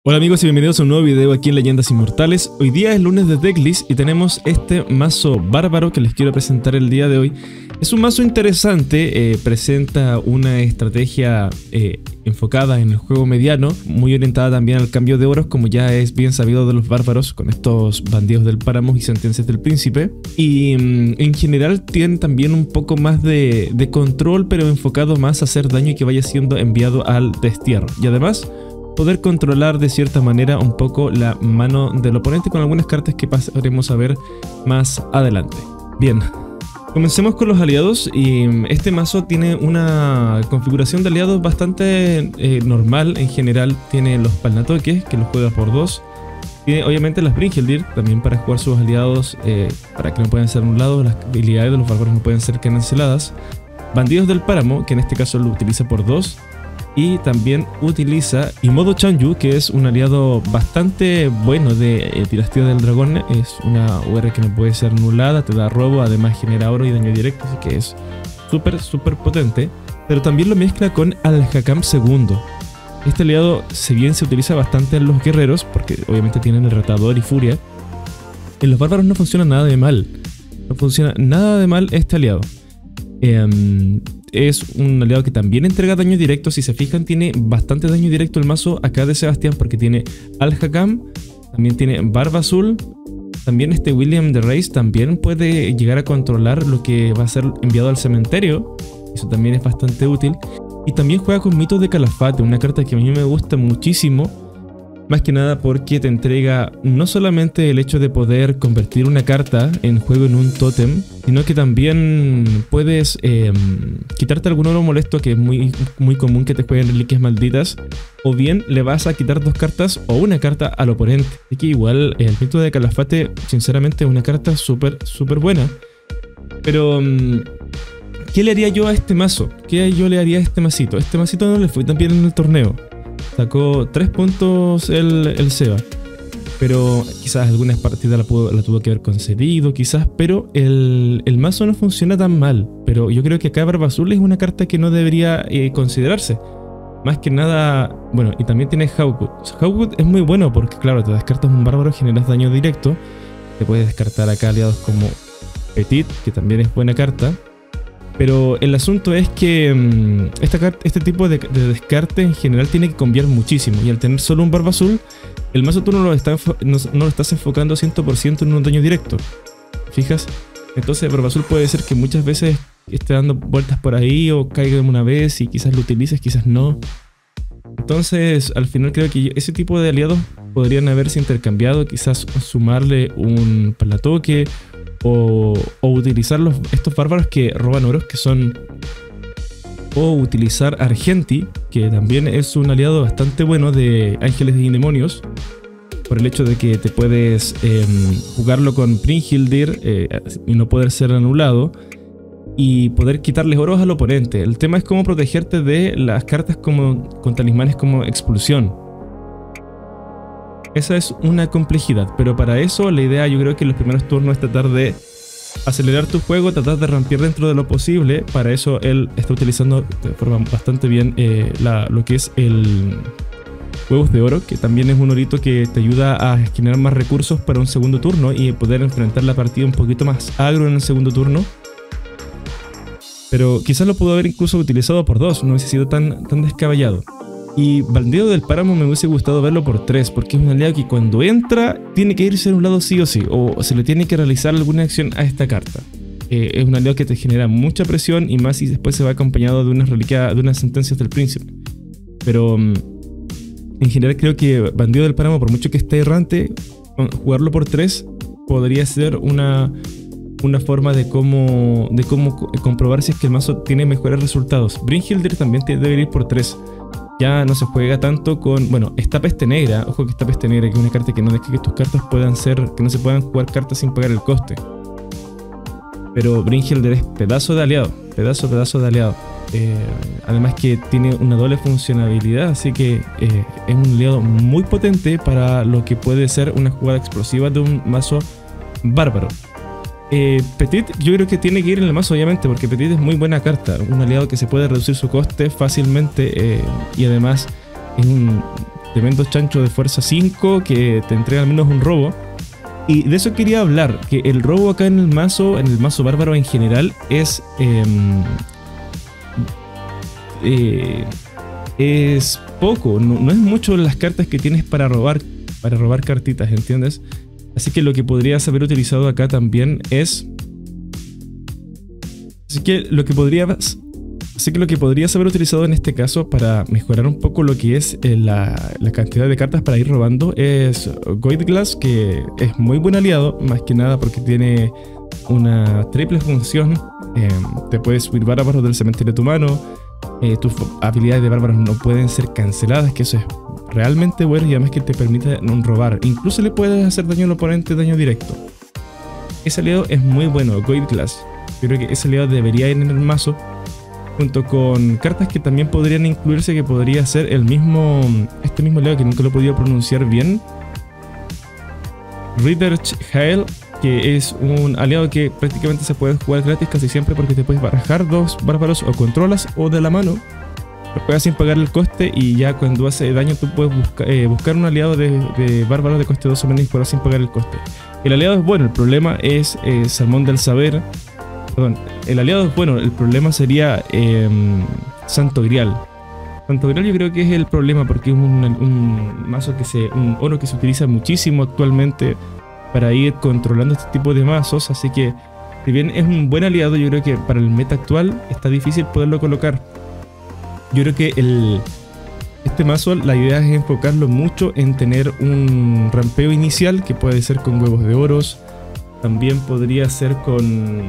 Hola amigos y bienvenidos a un nuevo video aquí en Leyendas Inmortales. Hoy día es lunes de Decklist y tenemos este mazo bárbaro que les quiero presentar el día de hoy. Es un mazo interesante, presenta una estrategia enfocada en el juego mediano, muy orientada también al cambio de oros, como ya es bien sabido de los bárbaros con estos bandidos del páramo y sentencias del príncipe. Y en general tienen también un poco más de control, pero enfocado más a hacer daño y que vaya siendo enviado al destierro. Y además poder controlar de cierta manera un poco la mano del oponente con algunas cartas que pasaremos a ver más adelante. Bien, comencemos con los aliados y este mazo tiene una configuración de aliados bastante normal en general. Tiene los Palnatoques que los juega por 2. Tiene obviamente las Brimhildir también para jugar sus aliados para que no puedan ser anulados. Las habilidades de los bárbaros no pueden ser canceladas. Bandidos del páramo que en este caso lo utiliza por 2. Y también utiliza Imodo Chanyu, que es un aliado bastante bueno de Dinastía del Dragón. Es una UR que no puede ser anulada, te da robo, además genera oro y daño directo, así que es súper potente. Pero también lo mezcla con Al-Hakam II. Este aliado, si bien se utiliza bastante en los guerreros, porque obviamente tienen el retador y furia, en los bárbaros no funciona nada de mal. No funciona nada de mal este aliado. Es un aliado que también entrega daño directo. Si se fijan, tiene bastante daño directo el mazo acá de Sebastián, porque tiene Al-Hakam, también tiene Barba Azul. También este William de Reis también puede llegar a controlar lo que va a ser enviado al cementerio. Eso también es bastante útil. Y también juega con Mitos de Calafate, una carta que a mí me gusta muchísimo. Más que nada porque te entrega no solamente el hecho de poder convertir una carta en juego en un tótem, sino que también puedes quitarte algún oro molesto, que es muy común que te jueguen reliquias malditas, o bien le vas a quitar 2 cartas o una carta al oponente. Así que igual el Mito de Calafate sinceramente es una carta súper buena. Pero ¿qué le haría yo a este mazo? ¿Qué yo le haría a este masito? Este masito no le fue tan bien en el torneo. Sacó 3 puntos el Seba, pero quizás algunas partidas la tuvo que haber concedido, quizás, pero el mazo no funciona tan mal. Pero yo creo que acá Barba Azul es una carta que no debería considerarse. Más que nada, bueno, y también tiene Hawkwood. Hawkwood es muy bueno porque, claro, te descartas un bárbaro, generas daño directo. Te puedes descartar acá aliados como Petit, que también es buena carta. Pero el asunto es que este tipo de descarte en general tiene que cambiar muchísimo. Y al tener solo un Barba Azul, el mazo tú no lo estás enfocando 100% en un daño directo. ¿Fijas? Entonces Barba Azul puede ser que muchas veces esté dando vueltas por ahí o caiga una vez y quizás lo utilices, quizás no. Entonces al final creo que ese tipo de aliados podrían haberse intercambiado. Quizás sumarle un Palnatoque o utilizar estos bárbaros que roban oros, que son... O utilizar Argenti, que también es un aliado bastante bueno de Ángeles y Demonios, por el hecho de que te puedes jugarlo con Brimhildir y no poder ser anulado, y poder quitarles oros al oponente. El tema es cómo protegerte de las cartas con talismanes como Expulsión. Esa es una complejidad, pero para eso la idea, yo creo que en los primeros turnos es tratar de acelerar tu juego, tratar de romper dentro de lo posible. Para eso él está utilizando de forma bastante bien lo que es el Huevos de Oro, que también es un orito que te ayuda a generar más recursos para un segundo turno y poder enfrentar la partida un poquito más agro en el segundo turno. Pero quizás lo pudo haber incluso utilizado por 2, no hubiese sido tan descabellado. Y Bandido del Páramo me hubiese gustado verlo por 3, porque es un aliado que cuando entra tiene que irse a un lado sí o sí, o se le tiene que realizar alguna acción a esta carta. Es un aliado que te genera mucha presión, y más si después se va acompañado de una reliquia, de unas sentencias del príncipe. Pero en general creo que Bandido del Páramo, por mucho que esté errante, jugarlo por 3 podría ser una forma de cómo comprobar si es que el mazo tiene mejores resultados. Brimhildir también debe ir por 3. Ya no se juega tanto con... Bueno, está Peste Negra. Ojo que está Peste Negra, que es una carta que no deja que tus cartas puedan ser... Que no se puedan jugar cartas sin pagar el coste. Pero Brimhildir es pedazo de aliado. Pedazo de aliado. Además que tiene una doble funcionalidad. Así que es un aliado muy potente para lo que puede ser una jugada explosiva de un mazo bárbaro. Petit yo creo que tiene que ir en el mazo, obviamente, porque Petit es muy buena carta, un aliado que se puede reducir su coste fácilmente, y además es tremendo chancho de fuerza 5 que te entrega al menos un robo. Y de eso quería hablar, que el robo acá en el mazo bárbaro en general es poco, no es mucho las cartas que tienes para robar cartitas, ¿entiendes? Así que lo que podrías haber utilizado acá también es... Así que lo que podrías haber utilizado en este caso para mejorar un poco lo que es la cantidad de cartas para ir robando es Void Glass, que es muy buen aliado, más que nada porque tiene una triple función. Te puedes subir bárbaros del cementerio de tu mano, tus habilidades de bárbaros no pueden ser canceladas, que eso es realmente bueno, y además que te permite no robar. Incluso le puedes hacer daño al oponente, daño directo. Ese aliado es muy bueno, Void Glass. Yo creo que ese aliado debería ir en el mazo, junto con cartas que también podrían incluirse, que podría ser este mismo aliado que nunca lo he podido pronunciar bien, Ritterch Hael, que es un aliado que prácticamente se puede jugar gratis casi siempre porque te puedes barajar 2 bárbaros o controlas o de la mano, lo juegas sin pagar el coste y ya cuando hace daño tú puedes buscar un aliado de bárbaros de coste 2 o menos y jugar sin pagar el coste. El aliado es bueno, el problema es Salmón del Saber. Perdón, el aliado es bueno, el problema sería Santo Grial. Santo Grial yo creo que es el problema porque es un mazo un oro que se utiliza muchísimo actualmente para ir controlando este tipo de mazos, así que si bien es un buen aliado, yo creo que para el meta actual está difícil poderlo colocar. Yo creo que este mazo la idea es enfocarlo mucho en tener un rampeo inicial que puede ser con huevos de oros, también podría ser con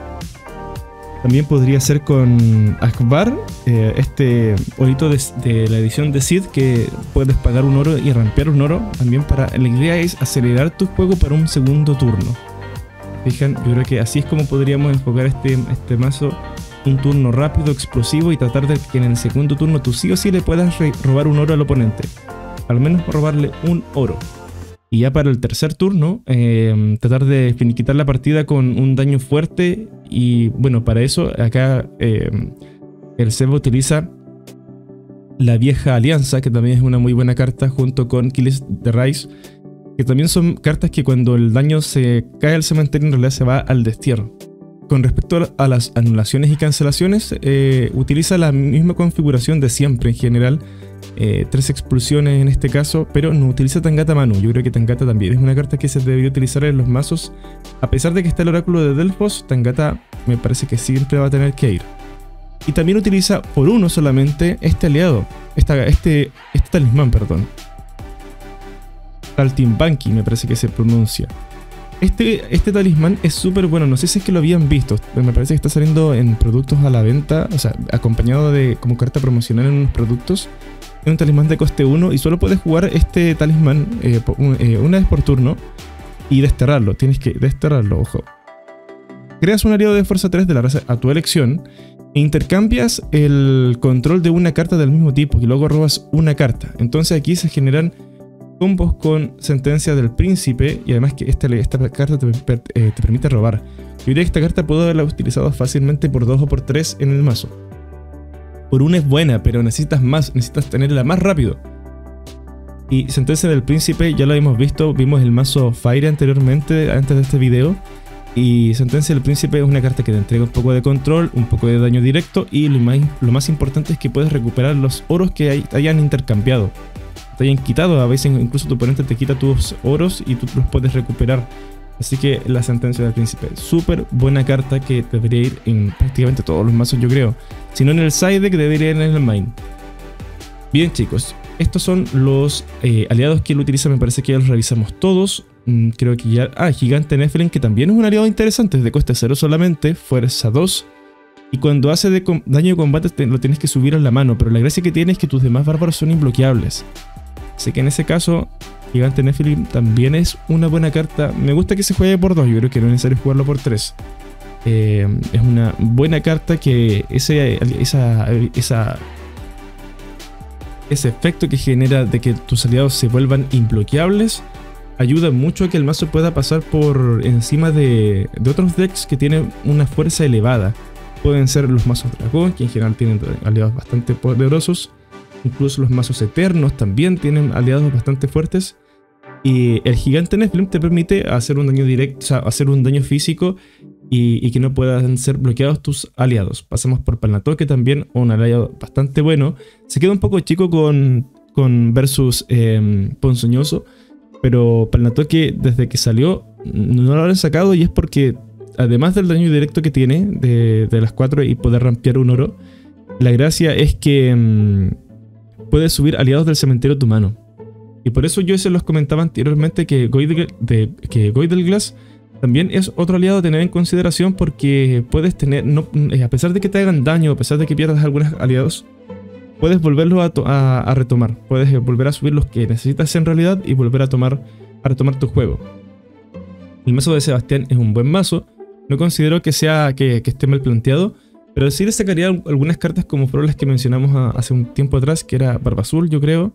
Akbar, este orito de la edición de Sid, que puedes pagar un oro y rampear un oro. También la idea es acelerar tu juego para un segundo turno. Fijan, yo creo que así es como podríamos enfocar este mazo, un turno rápido, explosivo, y tratar de que en el segundo turno tú sí o sí le puedas robar un oro al oponente. Al menos robarle un oro. Y ya para el tercer turno, tratar de finiquitar la partida con un daño fuerte. Y bueno, para eso acá el Seba utiliza la Vieja Alianza, que también es una muy buena carta, junto con Killis the Rise, que también son cartas que cuando el daño se cae al cementerio en realidad se va al destierro. Con respecto a las anulaciones y cancelaciones, utiliza la misma configuración de siempre en general. 3 expulsiones en este caso, pero no utiliza Tangata Manu. Yo creo que Tangata también es una carta que se debería utilizar en los mazos. A pesar de que está el oráculo de Delfos, Tangata me parece que siempre va a tener que ir. Y también utiliza por uno solamente este aliado, este talismán, perdón. Saltimbanqui me parece que se pronuncia. Este talismán es súper bueno, no sé si es que lo habían visto, me parece que está saliendo en productos a la venta, o sea, acompañado de como carta promocional en unos productos. Es un talismán de coste 1 y solo puedes jugar este talismán una vez por turno y desterrarlo. Tienes que desterrarlo, ojo. Creas un aliado de fuerza 3 de la raza a tu elección e intercambias el control de una carta del mismo tipo y luego robas una carta. Entonces aquí se generan combos con Sentencia del Príncipe y además que esta carta te permite robar. Yo diría que esta carta puedo haberla utilizado fácilmente por 2 o por 3 en el mazo. Por una es buena, pero necesitas más, necesitas tenerla más rápido. Y Sentencia del Príncipe ya lo hemos visto, vimos el mazo Fire anteriormente, antes de este video. Y Sentencia del Príncipe es una carta que te entrega un poco de control, un poco de daño directo y lo más importante es que puedes recuperar los oros que hayan intercambiado. Te hayan quitado, a veces incluso tu oponente te quita tus oros y tú los puedes recuperar. Así que la Sentencia del Príncipe, súper buena carta que debería ir en prácticamente todos los mazos, yo creo. Si no en el side deck, debería ir en el main. Bien chicos, estos son los aliados que él utiliza, me parece que ya los revisamos todos. Creo que ya... Gigante Nephilim, que también es un aliado interesante, es de coste 0 solamente, fuerza 2. Y cuando hace daño de combate lo tienes que subir a la mano, pero la gracia que tiene es que tus demás bárbaros son imbloqueables. Así que en ese caso, Gigante Nephilim también es una buena carta. Me gusta que se juegue por 2, yo creo que no es necesario jugarlo por 3. Es una buena carta que ese efecto que genera de que tus aliados se vuelvan imbloqueables ayuda mucho a que el mazo pueda pasar por encima de otros decks que tienen una fuerza elevada. Pueden ser los mazos dragón, que en general tienen aliados bastante poderosos. Incluso los mazos eternos también tienen aliados bastante fuertes. Y el gigante Nephilim te permite hacer un daño directo, o sea, hacer un daño físico y que no puedan ser bloqueados tus aliados. Pasamos por Palnatoke también, un aliado bastante bueno. Se queda un poco chico con versus Ponzoñoso, pero Palnatoke desde que salió no lo han sacado, y es porque además del daño directo que tiene de las 4 y poder rampear un oro, la gracia es que puedes subir aliados del cementerio tu mano. Y por eso yo se los comentaba anteriormente que Goidelglass también es otro aliado a tener en consideración, porque puedes tener, a pesar de que te hagan daño, a pesar de que pierdas algunos aliados, puedes volverlos a retomar. Puedes volver a subir los que necesitas en realidad y volver a retomar tu juego. El mazo de Sebastián es un buen mazo. No considero que esté mal planteado, pero sí le sacaría algunas cartas como fueron las que mencionamos hace un tiempo atrás, que era Barba Azul, yo creo.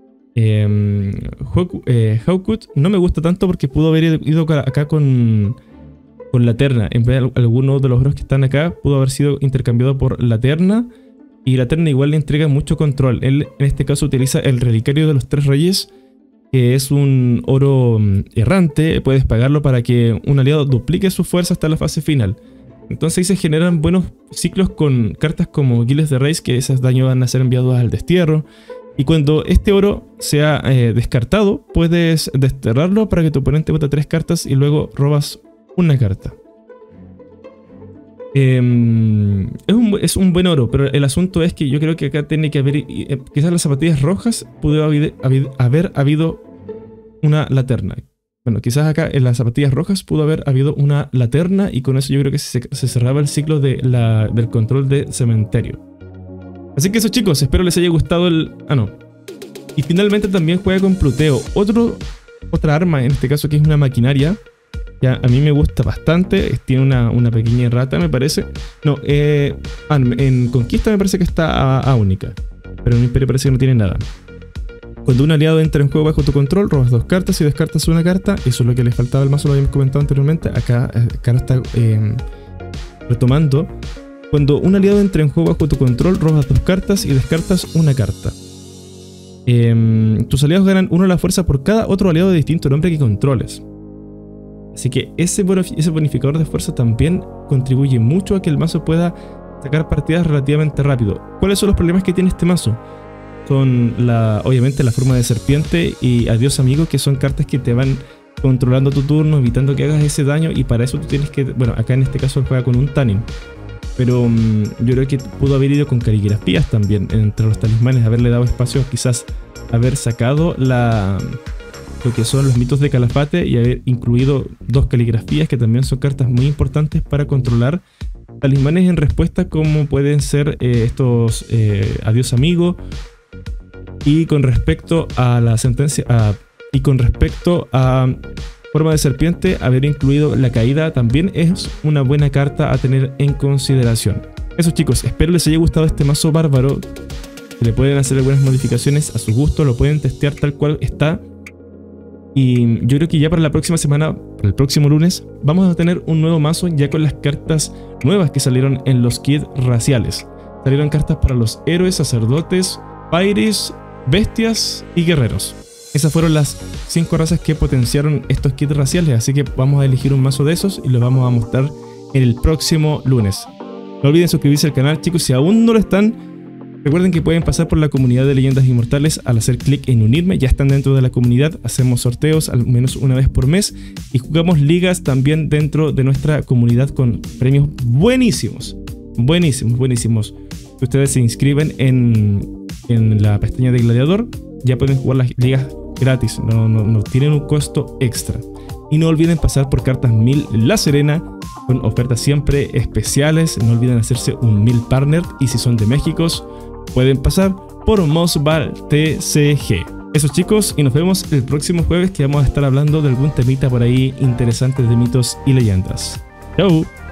Hawkwood no me gusta tanto porque pudo haber ido acá con Laterna. En vez de alguno de los oros que están acá, pudo haber sido intercambiado por Laterna. Y Laterna igual le entrega mucho control. Él en este caso utiliza el Relicario de los Tres Reyes, que es un oro errante. Puedes pagarlo para que un aliado duplique su fuerza hasta la fase final. Entonces ahí se generan buenos ciclos con cartas como Giles de Reis, que esos daños van a ser enviados al destierro. Y cuando este oro sea descartado, puedes desterrarlo para que tu oponente bote 3 cartas y luego robas una carta. Es un buen oro, pero el asunto es que yo creo que acá tiene que haber, quizás las zapatillas rojas pudo haber habido una Laterna. Bueno, quizás acá en las zapatillas rojas pudo haber habido una Laterna, y con eso yo creo que se cerraba el ciclo del control de cementerio. Así que eso, chicos, espero les haya gustado Y finalmente también juega con Pluteo, otra arma en este caso, que es una maquinaria. Ya, a mí me gusta bastante. Tiene una pequeña rata, me parece. No, en Conquista me parece que está a única, pero en Imperio parece que no tiene nada. Cuando un aliado entra en juego bajo tu control, robas 2 cartas y descartas una carta. Eso es lo que le faltaba al mazo, lo habíamos comentado anteriormente. Acá lo está retomando. Cuando un aliado entra en juego bajo tu control, robas 2 cartas y descartas una carta. Tus aliados ganan 1 a la fuerza por cada otro aliado de distinto nombre que controles. Así que ese bonificador de fuerza también contribuye mucho a que el mazo pueda sacar partidas relativamente rápido. ¿Cuáles son los problemas que tiene este mazo? Son obviamente la forma de serpiente y adiós amigo, que son cartas que te van controlando tu turno, evitando que hagas ese daño, y para eso tú tienes que... Bueno, acá en este caso juega con un Tannin, pero yo creo que pudo haber ido con caligrafías también entre los talismanes, haberle dado espacio, quizás haber sacado lo que son los mitos de Calafate y haber incluido 2 caligrafías, que también son cartas muy importantes para controlar talismanes en respuesta, como pueden ser estos adiós amigo. Y con respecto a la sentencia y con respecto a forma de serpiente, haber incluido la caída también es una buena carta a tener en consideración. Eso, chicos, espero les haya gustado este mazo bárbaro. Le pueden hacer algunas modificaciones a su gusto, lo pueden testear tal cual está. Y yo creo que ya para la próxima semana, para el próximo lunes, vamos a tener un nuevo mazo ya con las cartas nuevas que salieron en los kits raciales. Salieron cartas para los héroes, sacerdotes, pairis, bestias y guerreros. Esas fueron las 5 razas que potenciaron estos kits raciales, así que vamos a elegir un mazo de esos y los vamos a mostrar en el próximo lunes. No olviden suscribirse al canal, chicos, si aún no lo están. Recuerden que pueden pasar por la comunidad de Leyendas Inmortales al hacer clic en unirme. Ya están dentro de la comunidad, hacemos sorteos al menos una vez por mes y jugamos ligas también dentro de nuestra comunidad con premios buenísimos. Buenísimos. Si ustedes se inscriben en la pestaña de Gladiador, ya pueden jugar las ligas gratis, no tienen un costo extra. Y no olviden pasar por Cartas 1000 La Serena, con ofertas siempre especiales. No olviden hacerse un 1000 Partner, y si son de México, pueden pasar por Mosval TCG. Eso, chicos, y nos vemos el próximo jueves, que vamos a estar hablando de algún temita por ahí interesante de mitos y leyendas. ¡Chao!